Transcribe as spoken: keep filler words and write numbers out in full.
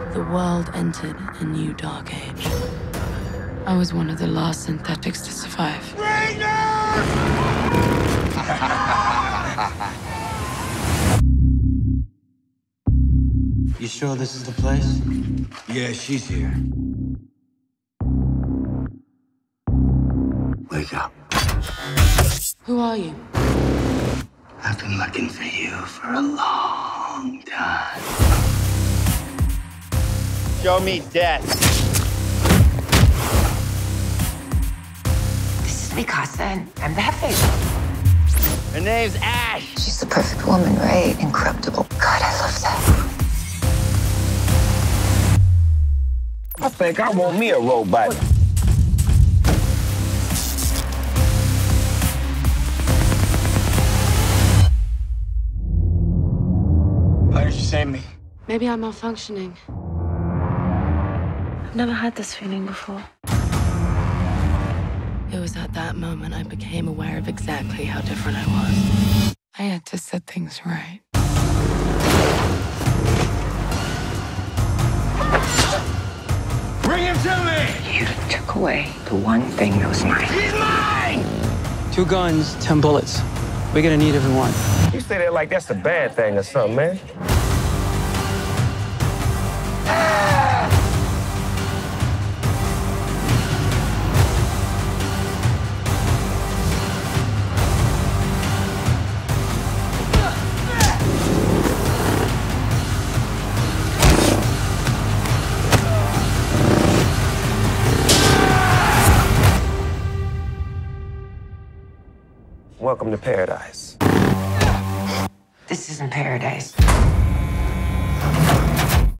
the world entered a new dark age. I was one of the last synthetics to survive. You sure this is the place? Yeah, she's here. Wake up. Who are you? I've been looking for you for a long time. Show me death. This is Mikasa, and I'm the Hefe. Her name's Ash. She's the perfect woman, right? Incorruptible. God, I love that. I think I want me a robot. Why did you save me? Maybe I'm malfunctioning. I've never had this feeling before. It was at that moment I became aware of exactly how different I was. I had to set things right. Bring him to me! You took away the one thing that was mine. He's mine! Two guns, ten bullets. We're gonna need every one. You say that like that's a bad thing or something, man. Welcome to paradise. This isn't paradise.